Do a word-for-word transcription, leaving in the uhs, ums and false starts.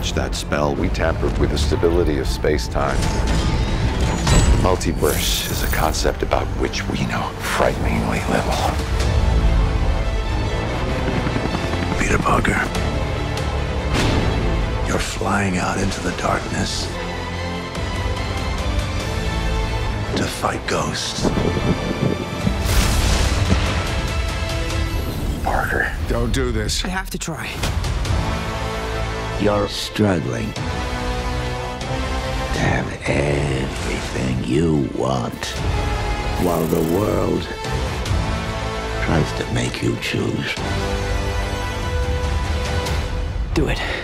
touched that spell, we tampered with the stability of space-time. Multiverse is a concept about which we know frighteningly little. Peter Parker, you're flying out into the darkness to fight ghosts. Parker. Don't do this. I have to try. You're struggling to have everything you want while the world tries to make you choose. Do it.